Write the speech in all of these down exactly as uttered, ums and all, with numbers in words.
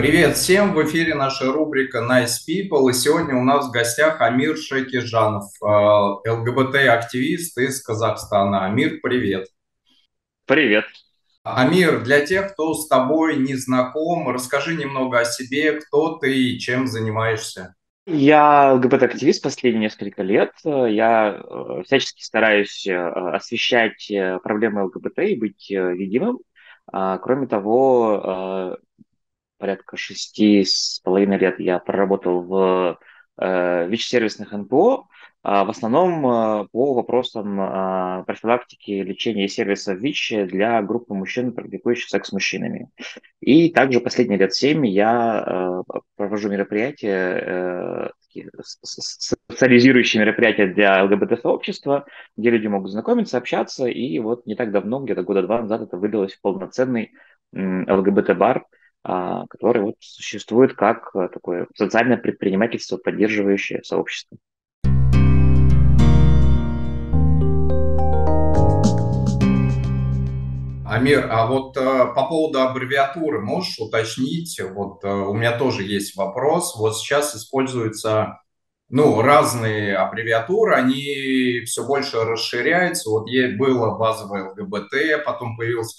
Привет всем! В эфире наша рубрика Nice People. И сегодня у нас в гостях Амир Шакижанов, э, ЛГБТ-активист из Казахстана. Амир, привет! Привет. Амир, для тех, кто с тобой не знаком, расскажи немного о себе, кто ты и чем занимаешься. Я ЛГБТ-активист последние несколько лет. Я э, всячески стараюсь э, освещать э, проблемы ЛГБТ и быть э, видимым. А, Кроме того, э, порядка шести с половиной лет я проработал в э, ВИЧ-сервисных эн пэ о, а, в основном э, по вопросам э, профилактики, лечения и сервиса ВИЧ для группы мужчин, практикующих секс с мужчинами. И также последние лет семь я э, провожу мероприятия, э, такие с- с- социализирующие мероприятия для ЛГБТ-сообщества, где люди могут знакомиться, общаться. И вот не так давно, где-то года два назад, это вылилось в полноценный м, ЛГБТ-бар, а, который вот существует как э, такое социальное предпринимательство, поддерживающее сообщество. Амир, а вот э, по поводу аббревиатуры можешь уточнить? Вот э, у меня тоже есть вопрос. Вот сейчас используется ну, разные аббревиатуры, они все больше расширяются. Вот е- было базовое ЛГБТ, потом появился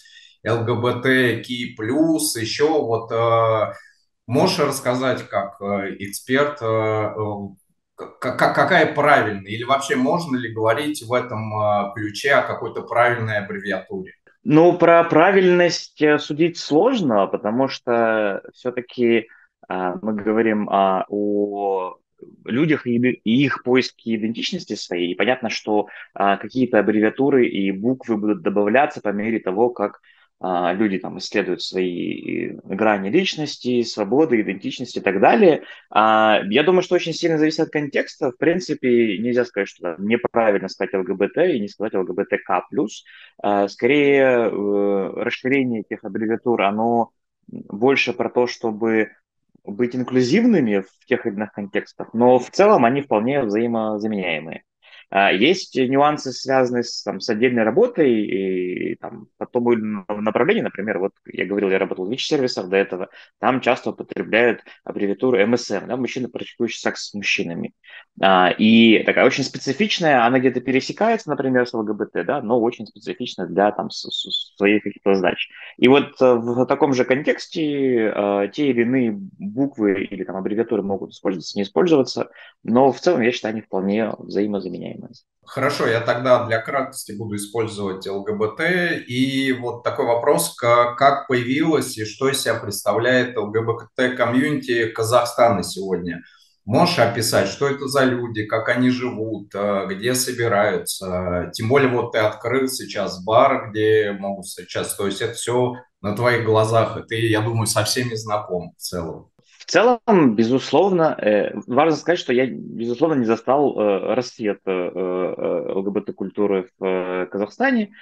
ЛГБТКИ+, еще вот э, можешь рассказать как э, эксперт, э, э, к- к- какая правильная, или вообще можно ли говорить в этом э, ключе о какой-то правильной аббревиатуре? Ну, про правильность э, судить сложно, потому что все-таки мы говорим а, о людях и иде- и их поиске идентичности своей. И понятно, что а, какие-то аббревиатуры и буквы будут добавляться по мере того, как а, люди там исследуют свои э, грани личности, свободы, идентичности и так далее. А, я думаю, что очень сильно зависит от контекста. В принципе, нельзя сказать, что там неправильно сказать ЛГБТ и не сказать ЛГБТК+. А, Скорее, э, расширение этих аббревиатур, оно больше про то, чтобы быть инклюзивными в тех или иных контекстах, но в целом они вполне взаимозаменяемые. А, Есть нюансы, связанные с, там, с отдельной работой и, там, по тому или иному направлению. Например, вот я говорил, я работал в ВИЧ-сервисах до этого. Там часто употребляют аббревиатуру эм эс эм, да, мужчины, практикующие секс с мужчинами. А, И такая очень специфичная, она где-то пересекается, например, с ЛГБТ, да, но очень специфична для там, с- с- своих каких-то задач. И вот э, в таком же контексте э, те или иные буквы или там аббревиатуры могут использоваться, не использоваться, но в целом я считаю, они вполне взаимозаменяемые. Хорошо, я тогда для краткости буду использовать ЛГБТ. И вот такой вопрос, ка- как появилась и что из себя представляет ЛГБТ-комьюнити Казахстана сегодня? Можешь описать, что это за люди, как они живут, э, где собираются? Тем более вот ты открыл сейчас бар, где могут сейчас, то есть это все на твоих глазах, и ты, я думаю, со всеми знаком в целом. В целом, безусловно, э, важно сказать, что я, безусловно, не застал э, расцвет э, э, ЛГБТ-культуры в э, Казахстане.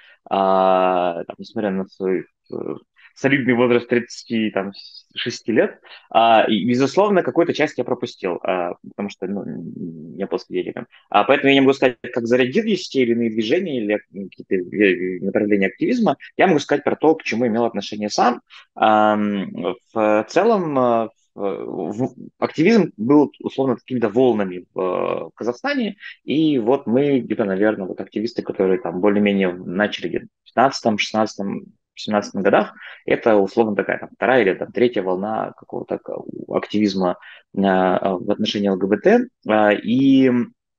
А, там, несмотря на свой э, солидный возраст тридцати там, шести лет. А, и, безусловно, какую-то часть я пропустил, а, потому что ну, не был свидетелем. А, поэтому я не могу сказать, как зародились те или иные движения или какие-то э, направления активизма. Я могу сказать про то, к чему имел отношение сам. Ам, В целом, э, в- активизм был условно какими-то волнами в э, Казахстане, и вот мы где-то, наверное, вот активисты, которые там более-менее начали где-то в пятнадцатом, шестнадцатом, семнадцатом годах, это условно такая там вторая или там третья волна какого-то к- активизма э, в отношении ЛГБТ. А, И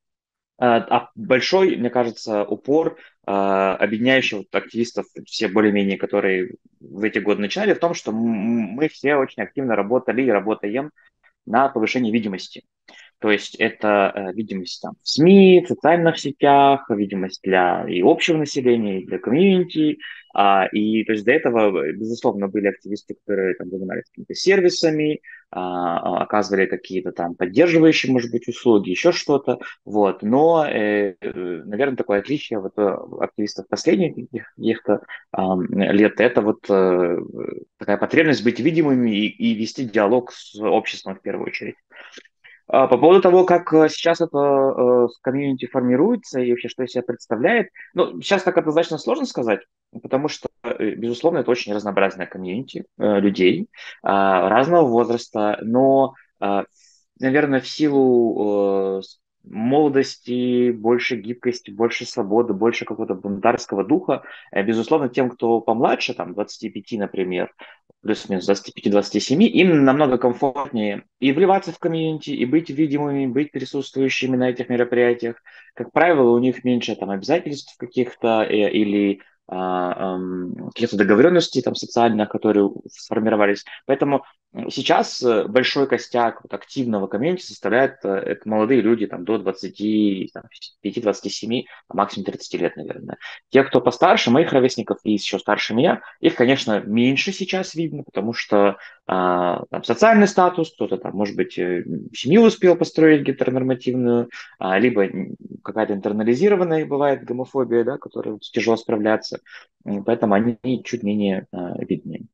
а а большой, мне кажется, упор а, объединяющий вот активистов, все более-менее, которые в эти годы начинали, в том, что м- мы все очень активно работали и работаем на повышении видимости. То есть это э, видимость там, в СМИ, в социальных сетях, видимость для и общего населения, и для комьюнити. А, и то есть до этого, э, безусловно, были активисты, которые там, занимались какими-то сервисами, а, а, оказывали какие-то там поддерживающие, может быть, услуги, еще что-то. Вот. Но, э, э, наверное, такое отличие вот, э, активистов последних каких- каких-то ам, лет, это вот э, такая потребность быть видимыми и, и вести диалог с обществом в первую очередь. А, По поводу того, как э, сейчас это э, комьюнити формируется и вообще что из себя представляет, ну, сейчас так однозначно сложно сказать, потому что э, безусловно, это очень разнообразная комьюнити э, людей э, разного возраста, но, э, наверное, в силу э, с- молодости, больше гибкости, больше свободы, больше какого-то бунтарского духа, э, безусловно, тем, кто помладше, там, двадцати пяти, например, плюс-минус двадцати пяти двадцати семи, им намного комфортнее и вливаться в комьюнити, и быть видимыми, быть присутствующими на этих мероприятиях. Как правило, у них меньше там обязательств каких-то э, или а, ам, каких-то договоренностей там социальных, которые сформировались. Поэтому м, сейчас э, большой костяк вот, активного комьюнити составляет э, это молодые люди там, до двадцати пяти двадцати семи, а максимум тридцати лет, наверное. Те, кто постарше, моих ровесников и еще старше меня, их, конечно, меньше сейчас видно, потому что а, там, социальный статус, кто-то там, может быть, э, семью успел построить гетеронормативную, а, либо м, какая-то интернализированная бывает гомофобия, да, которой вот тяжело справляться. М, Поэтому они чуть менее а, видны.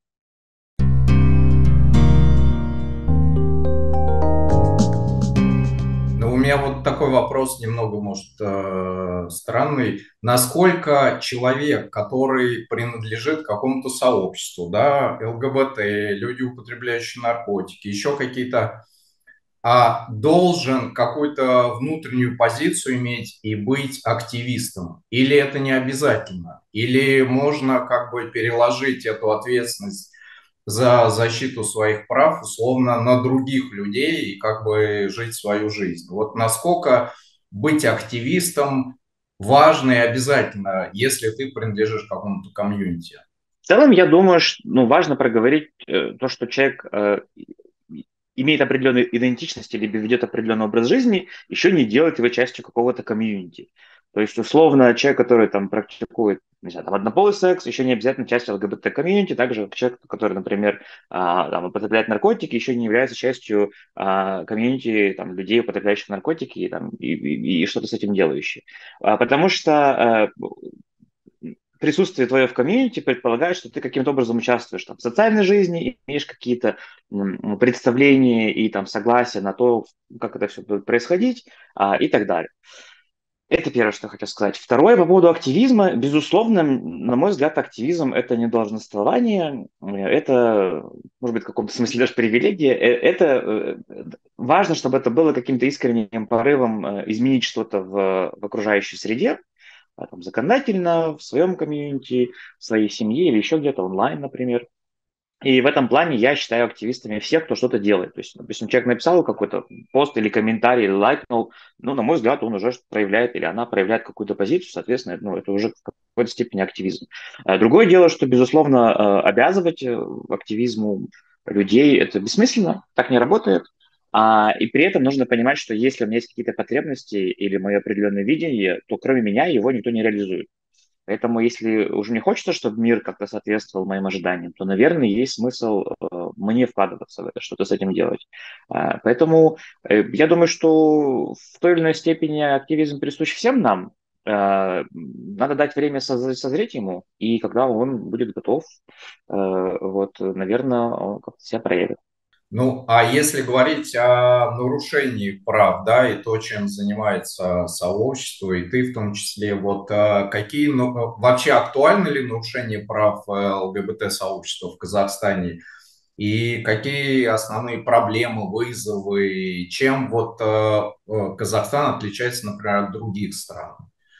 Ну, у меня вот такой вопрос немного, может, э, странный. Насколько человек, который принадлежит какому-то сообществу, да, ЛГБТ, люди, употребляющие наркотики, еще какие-то, а должен какую-то внутреннюю позицию иметь и быть активистом? Или это не обязательно? Или можно как бы переложить эту ответственность за защиту своих прав условно на других людей и как бы жить свою жизнь? Вот насколько быть активистом важно и обязательно, если ты принадлежишь к какому-то комьюнити? В целом, я думаю, что, ну, важно проговорить э, то, что человек э, имеет определенную идентичность или ведет определенный образ жизни, еще не делает его частью какого-то комьюнити. То есть, условно, человек, который там практикует, не знаю, там, однополый секс, еще не обязательно частью ЛГБТ-комьюнити, также как человек, который, например, а, там, употребляет наркотики, еще не является частью а, комьюнити там, людей, употребляющих наркотики и, там, и, и, и что-то с этим делающих. А, потому что а, присутствие твое в комьюнити предполагает, что ты каким-то образом участвуешь там, в социальной жизни, имеешь какие-то м, представления и там согласия на то, как это все будет происходить а, и так далее. Это первое, что я хотел сказать. Второе, по поводу активизма. Безусловно, на мой взгляд, активизм – это не долженствование, э, это, может быть, в каком-то смысле даже привилегия. Э, Это э, важно, чтобы это было каким-то искренним порывом э, изменить что-то в, в окружающей среде, а, там, законодательно, в своем комьюнити, в своей семье или еще где-то онлайн, например. И в этом плане я считаю активистами всех, кто что-то делает. То есть, допустим, человек написал какой-то пост или комментарий, или лайкнул, ну, на мой взгляд, он уже проявляет или она проявляет какую-то позицию, соответственно, ну, это уже в какой-то степени активизм. А другое дело, что, безусловно, э, обязывать э, активизму людей это бессмысленно, так не работает. А, и при этом нужно понимать, что если у меня есть какие-то потребности или мое определенное видение, то кроме меня его никто не реализует. Поэтому, если уже не хочется, чтобы мир как-то соответствовал моим ожиданиям, то, наверное, есть смысл э, мне вкладываться в это, что-то с этим делать. А, поэтому э, я думаю, что в той или иной степени активизм присущ всем нам. А, надо дать время созр- созреть ему, и когда он будет готов, э, вот, наверное, он как-то себя проявит. Ну, а если говорить о нарушении прав, да, и то, чем занимается сообщество, и ты в том числе, вот э, какие, ну, э, вообще актуальны ли нарушения прав э, ЛГБТ-сообщества в Казахстане? И какие основные проблемы, вызовы, и чем вот э, э, Казахстан отличается, например, от других стран,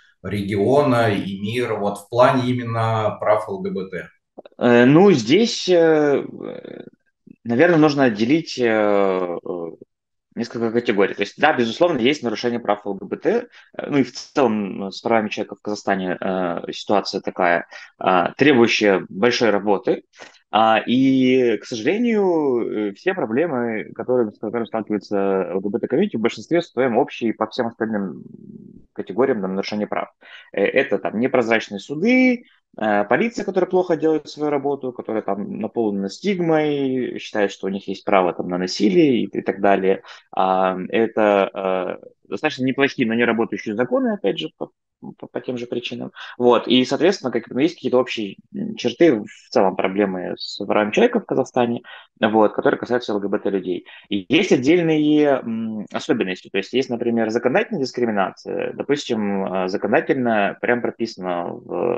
региона и мира, вот в плане именно прав ЛГБТ? Э, ну, здесь, э, наверное, нужно отделить э, э, несколько категорий. То есть, да, безусловно, есть нарушение прав ЛГБТ. Э, Ну и в целом э, с правами человека в Казахстане э, ситуация такая, э, требующая большой работы. А, и, к сожалению, э, все проблемы, которые, с которыми сталкивается ЛГБТ-комьюнити, в большинстве своем общие по всем остальным категориям там, нарушения прав. Э, Это там непрозрачные суды, э, полиция, которая плохо делает свою работу, которая там наполнена стигмой, считает, что у них есть право там, на насилие и, и так далее. А, это а, достаточно неплохие, но не работающие законы, опять же, по, по, по тем же причинам. Вот. И, соответственно, как, ну, есть какие-то общие черты в целом проблемы с правами человека в Казахстане, вот, которые касаются ЛГБТ-людей. И есть отдельные м, особенности. То есть есть, например, законодательная дискриминация. Допустим, а, законодательно прям прописано в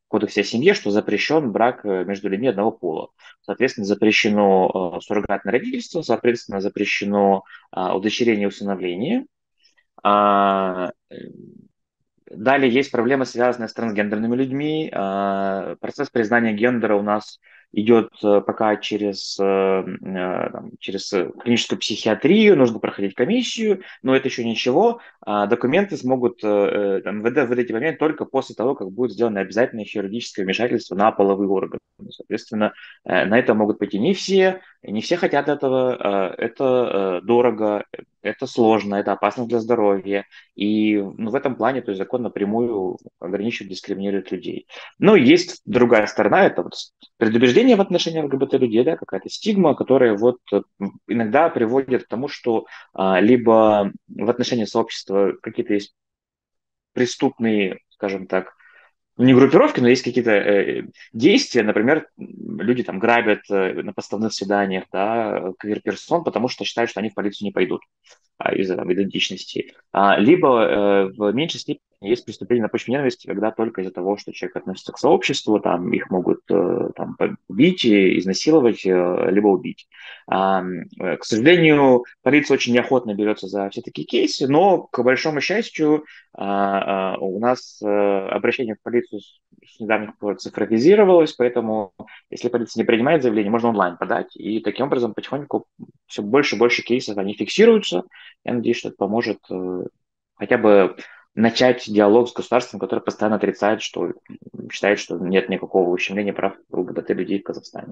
Кодексе о семье, что запрещен брак э, между людьми одного пола. Соответственно, запрещено э, суррогатное родительство, соответственно, запрещено а, удочерение и усыновление. А, э, Далее есть проблемы, связанные с трансгендерными людьми. А, Процесс признания гендера у нас идет э, пока через, э, э, там, через э, клиническую психиатрию, нужно проходить комиссию, но это еще ничего. А Документы смогут э, э, там, МВД выдать момент только после того, как будет сделано обязательное хирургическое вмешательство на половые органы. Соответственно, э, на это могут пойти не все, не все хотят этого, э, это э, дорого, это сложно, это опасно для здоровья. И ну, в этом плане, то есть закон напрямую ограничивает, дискриминирует людей. Но есть другая сторона, это вот предубеждение в отношении ЛГБТ людей, да, какая-то стигма, которая вот э, иногда приводит к тому, что а, либо в отношении сообщества какие-то есть преступные, скажем так, ну, не группировки, но есть какие-то э, действия, например, люди там грабят э, на поставных свиданиях, да, квир-персон, потому что считают, что они в полицию не пойдут а, из-за там, идентичности. А, либо э, в меньшей степени есть преступления на почве ненависти, когда только из-за того, что человек относится к сообществу, там их могут э, там, убить, изнасиловать, э, либо убить. А, э, к сожалению, полиция очень неохотно берется за все такие кейсы, но, к большому счастью, а, а, у нас э, обращение в полицию с, с недавних пор цифровизировалось, поэтому если полиция не принимает заявление, можно онлайн подать, и таким образом потихоньку все больше и больше кейсов они фиксируются. Я надеюсь, что это поможет э, хотя бы начать диалог с государством, которое постоянно отрицает, что считает, что нет никакого ущемления прав ЛГБТ людей в Казахстане.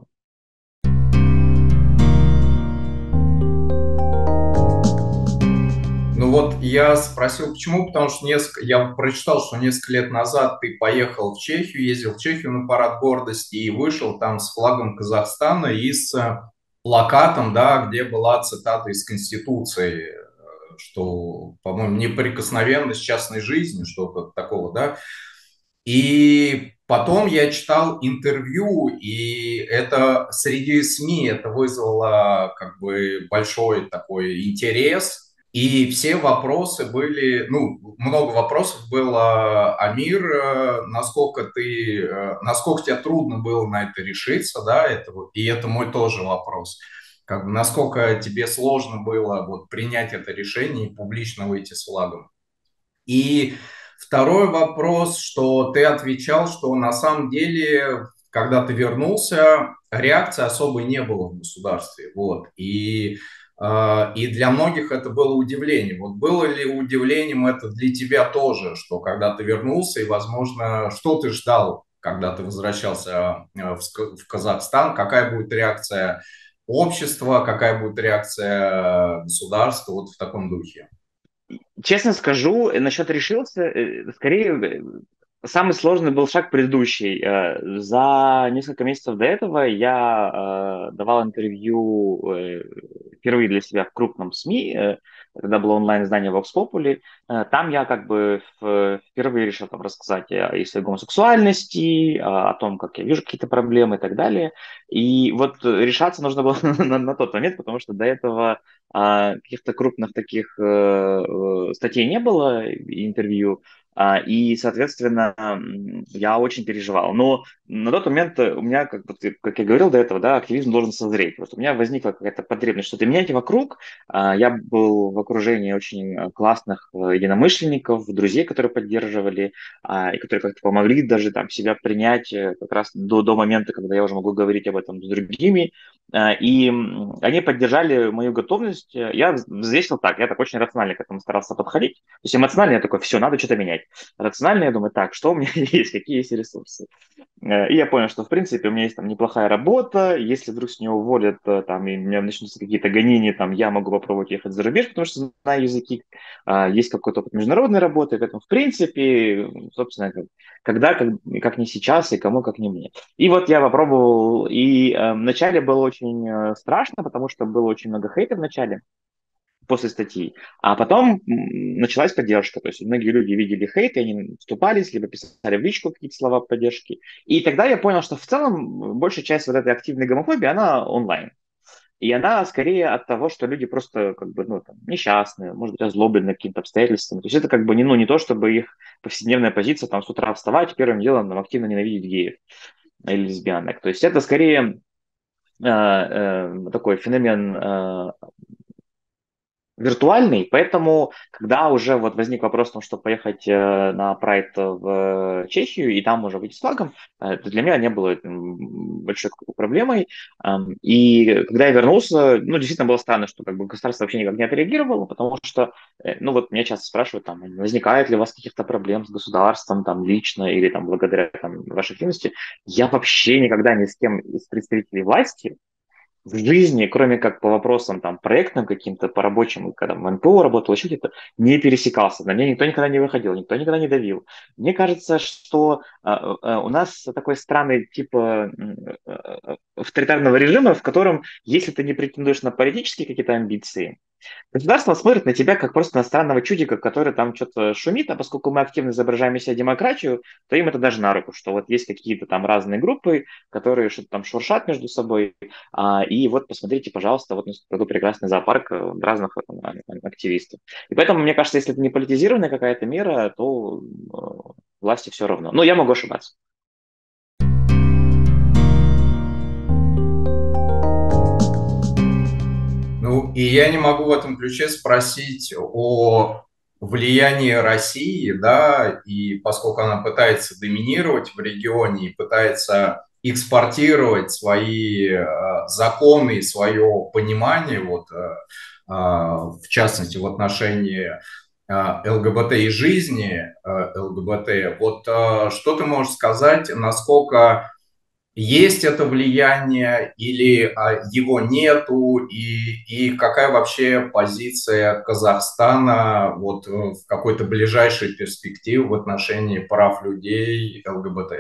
Ну вот я спросил, почему, потому что несколько, я прочитал, что несколько лет назад ты поехал в Чехию, ездил в Чехию на парад гордости и вышел там с флагом Казахстана и с э, плакатом, да, где была цитата из Конституции, э, что, по-моему, неприкосновенность частной жизни, что-то такого, да. И потом я читал интервью, и это среди СМИ это вызвало как бы большой такой интерес. И все вопросы были, ну, много вопросов было, Амир, э, насколько ты, э, насколько тебе трудно было на это решиться, да, это вот, и это мой тоже вопрос. Как бы, насколько тебе сложно было вот принять это решение и публично выйти с флагом. И второй вопрос, что ты отвечал, что на самом деле, когда ты вернулся, реакции особой не было в государстве. Вот. И, э, и для многих это было удивление. Вот было ли удивлением это для тебя тоже, что когда ты вернулся, и, возможно, что ты ждал, когда ты возвращался э, в, Ск- в Казахстан, какая будет реакция общества, какая будет реакция государства вот в таком духе? Честно скажу, э, насчет решился, э, скорее, э, самый сложный был шаг предыдущий. Э, За несколько месяцев до этого я э, давал интервью э, впервые для себя в крупном СМИ, э, когда было онлайн-издание Vox Populi. Э, Там я как бы в- впервые решил там рассказать о и своей гомосексуальности, о о том, как я вижу какие-то проблемы и так далее. И вот э, решаться нужно было на, на тот момент, потому что до этого а, каких-то крупных таких э, э, статей не было, и интервью, а, и, соответственно, м, я очень переживал. Но на тот момент э, у меня, как, вот, э, как я говорил до этого, да, активизм должен созреть. Вот у меня возникла какая-то потребность что-то менять вокруг. А, Я был в окружении очень э, классных э, единомышленников, друзей, которые поддерживали, а, и которые как-то помогли даже там себя принять э, как раз до, до момента, когда я уже могу говорить об этом с другими. А, И м, они поддержали мою готовность. Я взвесил так, я так очень рационально к этому старался подходить. То есть эмоционально я такой, все, надо что-то менять. Рационально я думаю, так, что у меня есть, какие есть ресурсы. Э, И я понял, что, в принципе, у меня есть там неплохая работа. Если вдруг с нее уволят, э, там, и у меня начнутся какие-то гонения, там, я могу попробовать ехать за рубеж, потому что знаю языки. А, Есть какой-то опыт международной работы, поэтому, в принципе, собственно, как- когда, как, как не сейчас, и кому, как не мне. И вот я попробовал, и э, вначале было очень э, страшно, потому что было очень много хейта в начале, после статьи. А потом м, началась поддержка. То есть многие люди видели хейт, и они вступались, либо писали в личку какие-то слова поддержки. И тогда я понял, что в целом большая часть вот этой активной гомофобии, она онлайн. И она скорее от того, что люди просто как бы, ну, там, несчастные, может быть, озлоблены каким-то обстоятельством. То есть это как бы не, ну, не то, чтобы их повседневная позиция там с утра вставать, первым делом там, активно ненавидеть геев или лесбиянок. То есть это скорее э, э, такой феномен э, виртуальный, поэтому, когда уже вот возник вопрос о том, чтобы поехать э, на прайд в Чехию и там уже выйти с флагом, э, это для меня не было м, большой какой-то проблемой. Ам, И когда я вернулся, ну, действительно было странно, что как бы государство вообще никак не отреагировало, потому что, э, ну, вот меня часто спрашивают, там, возникает ли у вас каких-то проблем с государством, там, лично или там благодаря там, вашей активности. Я вообще никогда ни с кем из представителей власти в жизни, кроме как по вопросам там проектным каким-то, по рабочим, когда в эн пэ о работал, еще где-то, не пересекался. На меня никто никогда не выходил, никто никогда не давил. Мне кажется, что а, а, у нас такой странный типа м, а, а, авторитарного режима, в котором, если ты не претендуешь на политические какие-то амбиции, государство смотрит на тебя как просто на странного чудика, который там что-то шумит, а поскольку мы активно изображаем из себя демократию, то им это даже на руку, что вот есть какие-то там разные группы, которые что-то там шуршат между собой, а, и вот посмотрите, пожалуйста, вот у нас такой прекрасный зоопарк э, разных э, активистов. И поэтому, мне кажется, если это не политизированная какая-то мера, то э, власти все равно. Но я могу ошибаться. Ну, и я не могу в этом ключе спросить о влиянии России, да, и поскольку она пытается доминировать в регионе и пытается экспортировать свои э, законы и свое понимание, вот, э, э, в частности, в отношении э, эл гэ бэ тэ и жизни э, эл гэ бэ тэ, вот э, что ты можешь сказать, насколько есть это влияние или а, его нету, и, и какая вообще позиция Казахстана вот, э, в какой-то ближайшей перспективе в отношении прав людей эл гэ бэ тэ?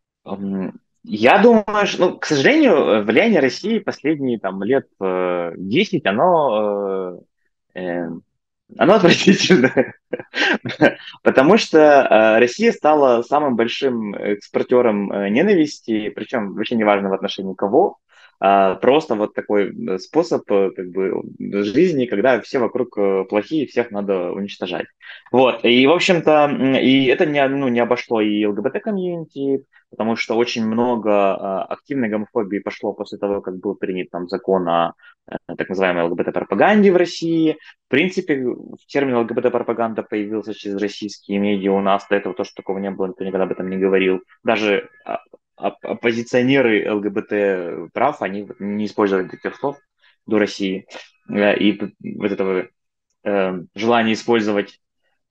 М, Я думаю, что, ну, к сожалению, э, влияние России последние там лет э, десять, оно э, э, оно отвратительное, потому что э, Россия стала самым большим экспортером э, ненависти, причем вообще неважно в отношении кого, а просто вот такой э, способ э, как бы жизни, когда все вокруг э, плохие, всех надо уничтожать. Вот, и, в общем-то, м, и это не, ну, не обошло и эл гэ бэ тэ-комьюнити, потому что очень много э, активной гомофобии пошло после того, как был принят там закон о э, так называемой эл гэ бэ тэ-пропаганде в России. В принципе, термин эл гэ бэ тэ-пропаганда появился через российские медиа у нас. До этого тоже такого не было, никто никогда об этом не говорил. Даже а, оп- оппозиционеры эл гэ бэ тэ прав, они вот не использовали таких слов до России. Э, И п- вот этого э, желание использовать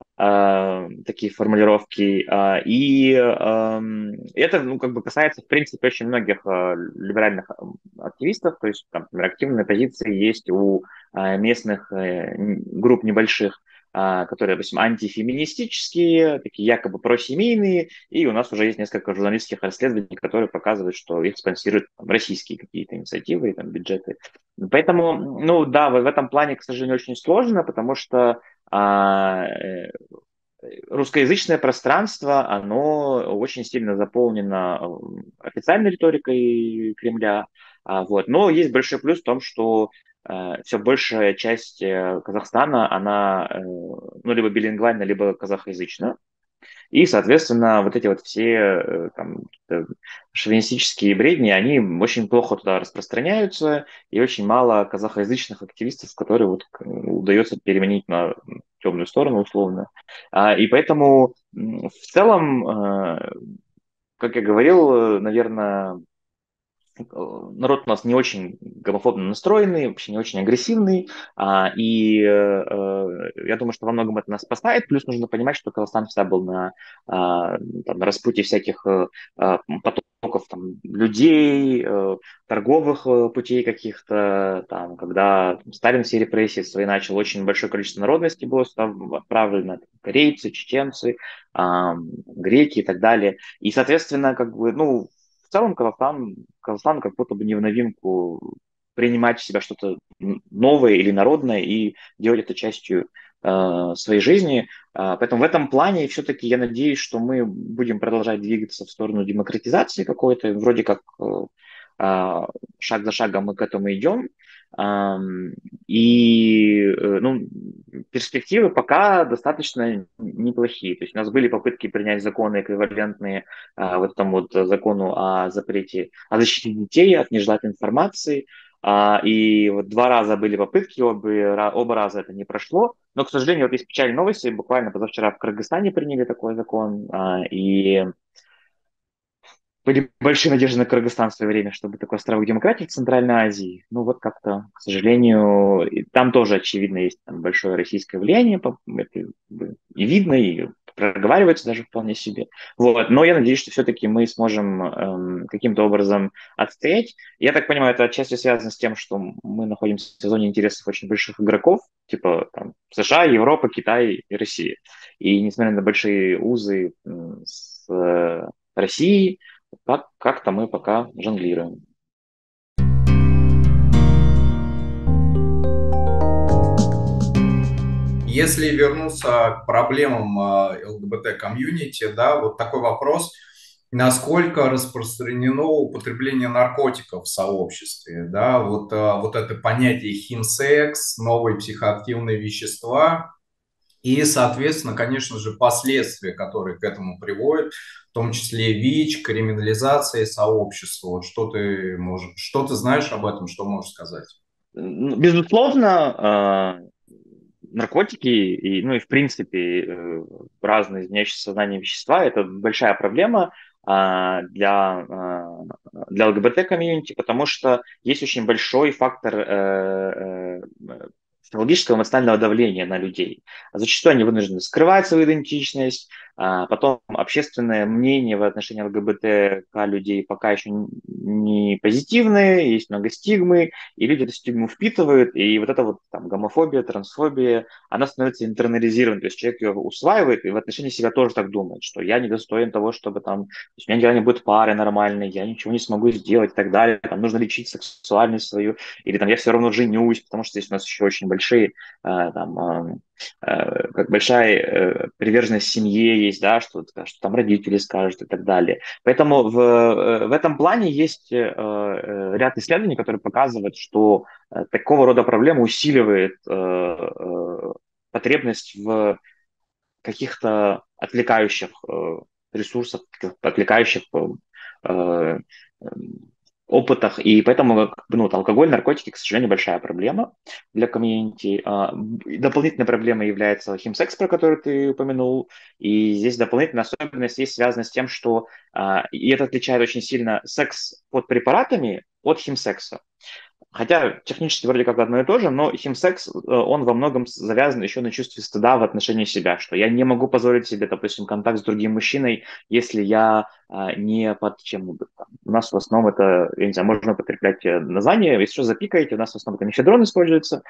а, такие формулировки. а, И ам, это, ну, как бы касается, в принципе, очень многих а, либеральных ам, активистов. То есть, там, например, активные позиции есть у а, местных э, н- групп небольших, а, которые, допустим, антифеминистические, такие якобы просемейные, и у нас уже есть несколько журналистских расследований, которые показывают, что их спонсируют там, российские какие-то инициативы и там, бюджеты. Поэтому, ну да, в в этом плане, к сожалению, очень сложно, потому что а, э, русскоязычное пространство, оно очень сильно заполнено э, официальной риторикой Кремля, а, вот. Но есть большой плюс в том, что э, все большая часть э, Казахстана, она э, ну, либо билингвальна, либо казахоязычна. И, соответственно, вот эти вот все э, там, э, шовинистические бредни, они очень плохо туда распространяются, и очень мало казахоязычных активистов, которые вот к- удается переменить на темную сторону условно. А, И поэтому м, в целом, э, как я говорил, наверное, э, народ у нас не очень гомофобно настроенный, вообще не очень агрессивный, а, и э, э, я думаю, что во многом это нас спасает, плюс нужно понимать, что Казахстан всегда был на, а, там, на распутье всяких э, а, потоков там, людей, э, торговых э, путей каких-то, там, когда там, Сталин все репрессии свои начал, очень большое количество народностей было сюда отправлено, там, корейцы, чеченцы, а, греки и так далее, и, соответственно, как бы, ну, в целом Казахстан, Казахстан как будто бы не в новинку принимать в себя что-то новое или народное и делать это частью э, своей жизни. А, поэтому в этом плане все-таки я надеюсь, что мы будем продолжать двигаться в сторону демократизации какой-то. Вроде как э, а, шаг за шагом мы к этому идем. Ам, И э, ну, перспективы пока достаточно неплохие. То есть у нас были попытки принять законы эквивалентные а, вот этому вот закону о запрете, о защите детей от нежелательной информации. А, и вот два раза были попытки, оба, ра- оба раза это не прошло. Но, к сожалению, вот есть печальные новости. Буквально позавчера в Кыргызстане приняли такой закон. а, И были большие надежды на Кыргызстан в свое время, чтобы такой островок демократии в Центральной Азии. Ну вот как-то, к сожалению, и там тоже, очевидно, есть там большое российское влияние, по- это как бы и видно, и проговаривается даже вполне себе. Вот. Но я надеюсь, что все-таки мы сможем эм, каким-то образом отстоять. Я так понимаю, это отчасти связано с тем, что мы находимся в зоне интересов очень больших игроков, типа там, США, Европа, Китай и Россия. И несмотря на большие узы м, с э, Россией, как, как-то мы пока жонглируем. Если вернуться к проблемам э, ЛГБТ-комьюнити, да, вот такой вопрос, насколько распространено употребление наркотиков в сообществе, да, вот, э, вот это понятие химсекс, новые психоактивные вещества и, соответственно, конечно же, последствия, которые к этому приводят, в том числе ВИЧ, криминализация сообщества. Вот что ты можешь, что ты знаешь об этом, что можешь сказать? Ну, безусловно, а, наркотики и, ну и в принципе э, разные изменяющие сознание вещества — это большая проблема а, для, а, для ЛГБТ-комьюнити, потому что есть очень большой фактор э, э, психологического эмоционального давления на людей. Зачастую они вынуждены скрывать свою идентичность, а потом общественное мнение в отношении ЛГБТ людей пока еще не позитивное, есть много стигмы, и люди эту стигму впитывают, и вот эта вот там гомофобия, трансфобия, она становится интернализированной, то есть человек ее усваивает и в отношении себя тоже так думает, что я недостоин того, чтобы там, то есть у меня никогда не будет пары нормальной, я ничего не смогу сделать и так далее, там нужно лечить сексуальность свою, или там я все равно женюсь, потому что здесь у нас еще очень большие, э, там, э, э, как большая э, приверженность семье есть, да, что, что там родители скажут и так далее. Поэтому в, э, в этом плане есть э, э, ряд исследований, которые показывают, что э, такого рода проблема усиливает э, э, потребность в каких-то отвлекающих э, ресурсах, каких-то отвлекающих э, э, опытах, и поэтому как бы, ну, вот алкоголь, наркотики, к сожалению, большая проблема для комьюнити. А, дополнительной проблемой является химсекс, про который ты упомянул, и здесь дополнительная особенность есть связана с тем, что а, и это отличает очень сильно секс под препаратами от химсекса. Хотя технически вроде как одно и то же, но химсекс, э, он во многом завязан еще на чувстве стыда в отношении себя, что я не могу позволить себе, допустим, контакт с другим мужчиной, если я а, не под чем-нибудь там. У нас в основном это, я не знаю, можно употреблять э, название, если что, запикаете, у нас в основном это мефедрон используется,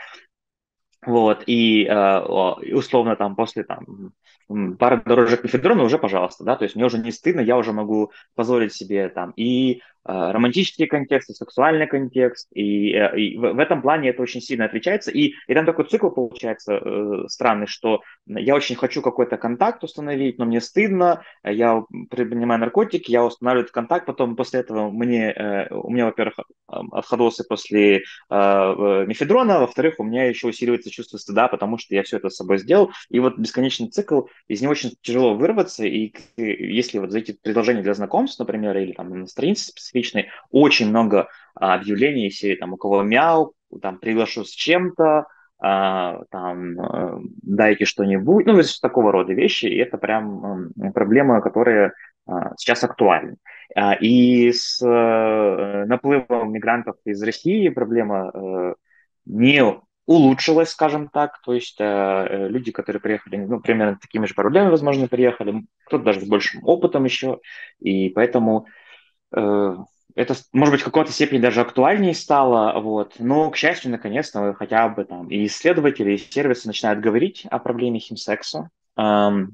вот, и, э, о, и условно там после там м, пары дорожек мефедрона уже, пожалуйста, да, то есть мне уже не стыдно, я уже могу позволить себе там и э, романтический контекст, и сексуальный контекст, и, э, и в, в этом плане это очень сильно отличается, и, и там такой цикл получается э, странный, что я очень хочу какой-то контакт установить, но мне стыдно, я принимаю наркотики, я устанавливаю этот контакт, потом после этого мне, э, у меня, во-первых, отходосы после э, э, мефедрона, во-вторых, у меня еще усиливается чувство стыда, потому что я все это с собой сделал, и вот бесконечный цикл, из него очень тяжело вырваться, и если вот зайти в предложение для знакомств, например, или там на странице специфичной, очень много а, объявлений, если там у кого мяу, там приглашу с чем-то, а, там э, дайте что-нибудь, ну, то есть такого рода вещи, и это прям э, проблема, которая э, сейчас актуальна. А, И с э, наплывом мигрантов из России проблема э, не улучшилась, скажем так. То есть э, э, люди, которые приехали, ну, примерно такими же проблемами, возможно, приехали, кто-то даже с большим опытом еще, и поэтому э, это, может быть, в какой-то степени даже актуальнее стало, вот. Но, к счастью, наконец-то хотя бы там и исследователи, и сервисы начинают говорить о проблеме химсекса. Эм,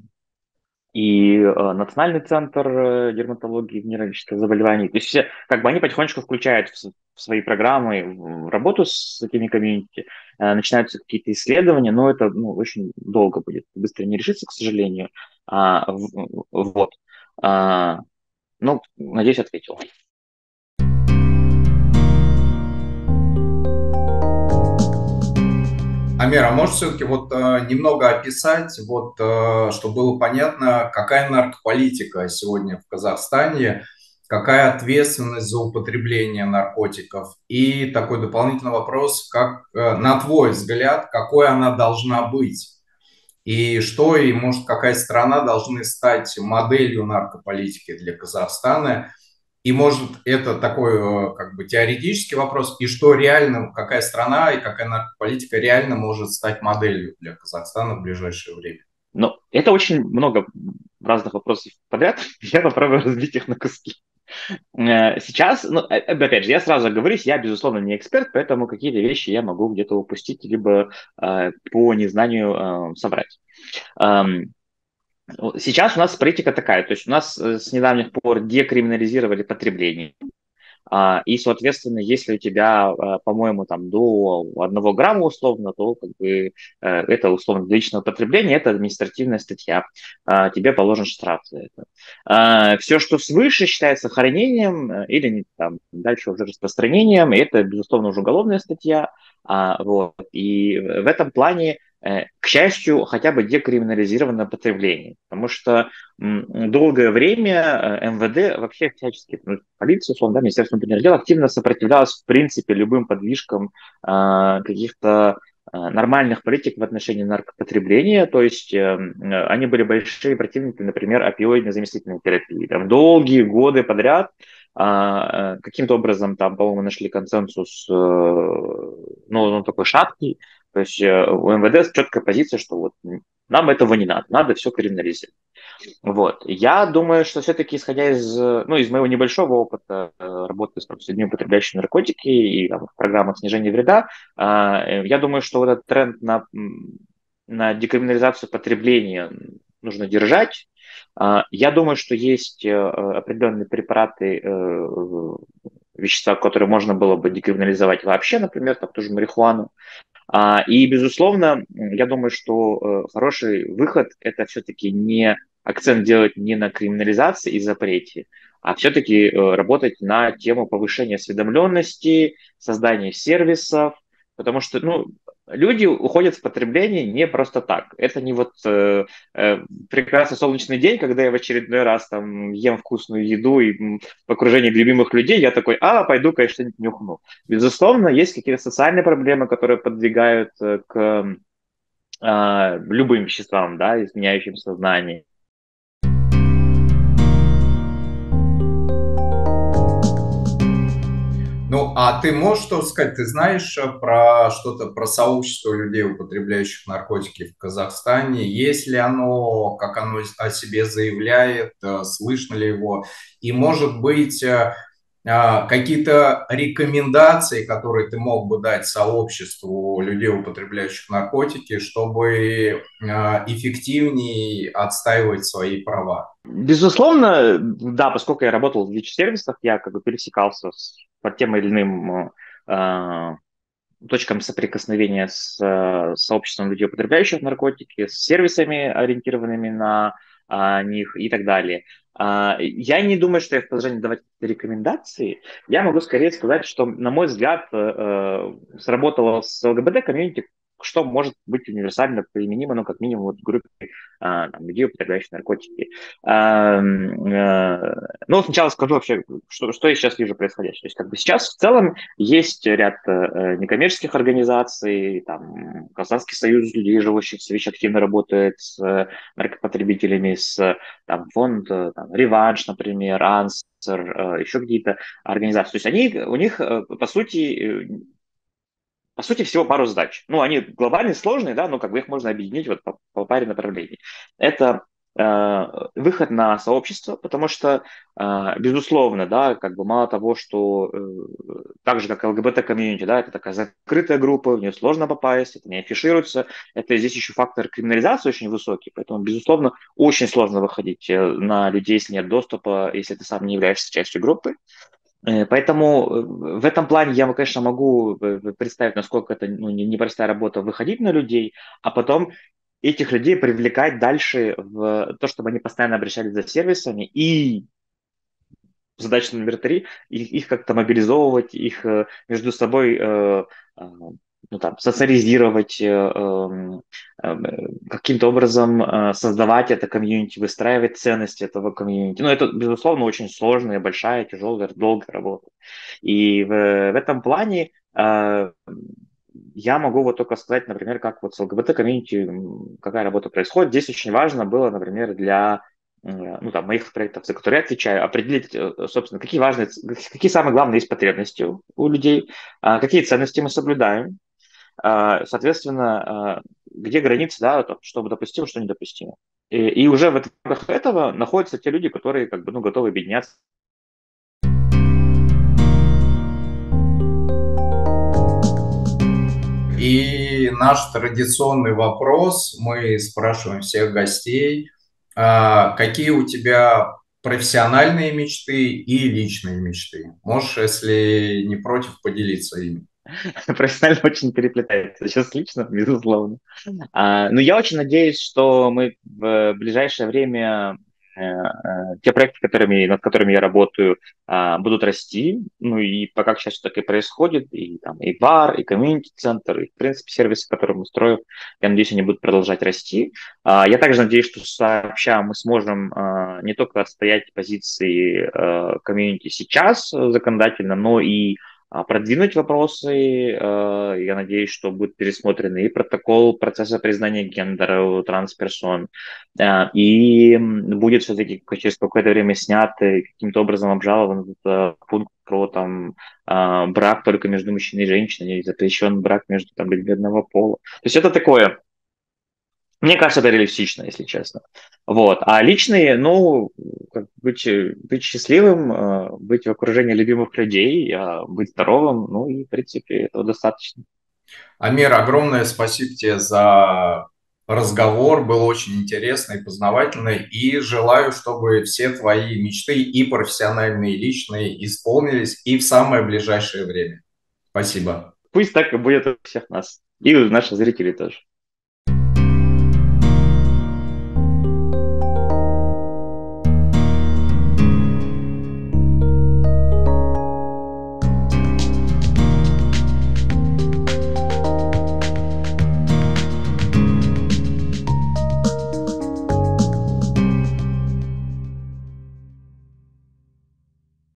и э, Национальный центр э, дерматологии и венерологических заболеваний. То есть все, как бы они потихонечку включают в, с- в свои программы в работу с такими комьюнити, э, начинаются какие-то исследования, но это ну, очень долго будет, быстро не решится, к сожалению. А, в- вот. А, ну, надеюсь, ответил. Амир, а можешь все-таки вот э, немного описать, вот, э, чтобы было понятно, какая наркополитика сегодня в Казахстане, какая ответственность за употребление наркотиков? И такой дополнительный вопрос, как, э, на твой взгляд, какой она должна быть? И что, и может, какая страна должны стать моделью наркополитики для Казахстана? И может, это такой э, как бы теоретический вопрос, и что реально, какая страна и какая наркополитика реально может стать моделью для Казахстана в ближайшее время? Но это очень много разных вопросов подряд. Я попробую разбить их на куски. Э, Сейчас, ну, э, э, опять же, я сразу говорю, я, безусловно, не эксперт, поэтому какие-то вещи я могу где-то упустить, либо э, по незнанию э, соврать. Эм, Сейчас у нас политика такая, то есть у нас э, с недавних пор декриминализировали потребление. А, и, соответственно, если у тебя, а, по-моему, там до одного грамма условно, то как бы э, это условно для личного потребления, это административная статья. А, тебе положен штраф за это. А, все, что свыше считается хранением э, или не- там, дальше уже распространением, это, безусловно, уже уголовная статья. А, вот. И в этом плане, э, к счастью, хотя бы декриминализировано потребление. Потому что м, долгое время э, эм вэ дэ, вообще всячески, ну, полиция, условно, да, Министерство внутренних дел активно сопротивлялось, в принципе, любым подвижкам э, каких-то э, нормальных политик в отношении наркопотребления, то есть э, э, они были большие противники, например, опиоидно-заместительной терапии. Там долгие годы подряд а, э, каким-то образом там, по-моему, нашли консенсус, э, ну, он такой шаткий, то есть э, у эм вэ дэ четкая позиция, что вот нам этого не надо, надо все криминализировать. Вот. Я думаю, что все-таки, исходя из, э, ну, из моего небольшого опыта э, работы с людьми, употребляющими наркотики и там, в программах снижения вреда, а, э, я думаю, что вот этот тренд на, м, на декриминализацию потребления нужно держать. А, Я думаю, что есть э, определенные препараты, э, вещества, которые можно было бы декриминализовать вообще, например, там тоже марихуану. А, И, безусловно, я думаю, что э, хороший выход – это все-таки не акцент делать не на криминализации и запрете, а все-таки э, работать на тему повышения осведомленности, создания сервисов, потому что, ну, люди уходят в потребление не просто так. Это не вот э, э, прекрасный солнечный день, когда я в очередной раз там ем вкусную еду и м, в окружении любимых людей, я такой, а, пойду, конечно, что-нибудь нюхну. Безусловно, есть какие-то социальные проблемы, которые подвигают э, к э, любым веществам, да, изменяющим сознание. Ну, а ты можешь что сказать? Ты знаешь э, про что-то про сообщество людей, употребляющих наркотики в Казахстане? Есть ли оно, как оно о себе заявляет, э, слышно ли его? И, может быть, э, а, какие-то рекомендации, которые ты мог бы дать сообществу людей, употребляющих наркотики, чтобы а, эффективнее отстаивать свои права? Безусловно, да, поскольку я работал в ВИЧ-сервисах, я как бы пересекался с, по тем или иным э, точкам соприкосновения с э, сообществом людей, употребляющих наркотики, с сервисами, ориентированными на а, них и так далее. А, я не думаю, что я в положении давать рекомендации. Я могу скорее сказать, что, на мой взгляд, э, э, сработало с эл гэ бэ тэ комьюнити, что может быть универсально применимо, ну, как минимум, вот в группе а, там, людей, употребляющих наркотики. А, э, ну, сначала скажу вообще, что, что я сейчас вижу происходящее. То есть, как бы сейчас в целом есть ряд э, некоммерческих организаций, там, Казахский союз людей, живущих в ВИЧ, активно работает с э, наркопотребителями, с там, фонд э, там, «Реванш», например, «Ансер», э, еще какие-то организации. То есть они, у них, э, по сути, э, по сути, всего пару задач. Ну, они глобальные, сложные, да, но как бы их можно объединить вот по, по паре направлений. Это э, выход на сообщество, потому что, э, безусловно, да, как бы мало того, что э, так же, как эл гэ бэ тэ-комьюнити, да, это такая закрытая группа, в нее сложно попасть, это не афишируется, это здесь еще фактор криминализации очень высокий, поэтому, безусловно, очень сложно выходить э, на людей, если нет доступа, если ты сам не являешься частью группы. Э, Поэтому э, в этом плане я, конечно, могу э, представить, насколько это ну, не- непростая работа выходить на людей, а потом этих людей привлекать дальше в то, чтобы они постоянно обращались за сервисами. И задача номер три, их, их как-то мобилизовывать, их э, между собой э, э, ну, там, социализировать, э, эм, э, каким-то образом э, создавать это комьюнити, выстраивать ценности этого комьюнити. Ну, это, безусловно, очень сложная, большая, тяжелая, долгая работа. И в, в этом плане э, я могу вот только сказать, например, как вот с ЛГБТ-комьюнити, м, какая работа происходит. Здесь очень важно было, например, для э, ну, там, моих проектов, за которые я отвечаю, определить, э, собственно, какие важные, ц- какие самые главные есть потребности у у людей, а, какие ценности мы соблюдаем, а, соответственно, а, где границы, да, там, что допустимо, что недопустимо. И, и уже в рамках этого находятся те люди, которые как бы, ну, готовы объединяться. И наш традиционный вопрос, мы спрашиваем всех гостей, а, какие у тебя профессиональные мечты и личные мечты? Можешь, если не против, поделиться ими. Профессионально очень переплетается. Сейчас лично, безусловно. А, ну, я очень надеюсь, что мы в ближайшее время э, э, те проекты, которыми, над которыми я работаю, а, будут расти. Ну и пока, к счастью, так и происходит. И там и бар, и комьюнити-центр, и, в принципе, сервисы, которые мы строим, я надеюсь, они будут продолжать расти. А, я также надеюсь, что сообща мы сможем а, не только отстоять позиции а, комьюнити сейчас э, законодательно, но и а, продвинуть вопросы. э, Я надеюсь, что будет пересмотрен и протокол процесса признания гендера у трансперсон, э, и м, будет все-таки через какое-то время снят и каким-то образом обжалован этот э, пункт про там а, брак только между мужчиной и женщиной, или запрещен брак между там людьми одного пола. То есть это такое, мне кажется, это реалистично, если честно. Вот. А личные, ну, как быть, э, быть счастливым, э, быть в окружении любимых людей, а, быть здоровым, ну и, в принципе, этого достаточно. Амир, огромное спасибо тебе за разговор, был очень интересный, познавательный, и желаю, чтобы все твои мечты и профессиональные, и личные исполнились и в самое ближайшее время. Спасибо. Пусть так и будет у всех нас. И у наших зрителей тоже.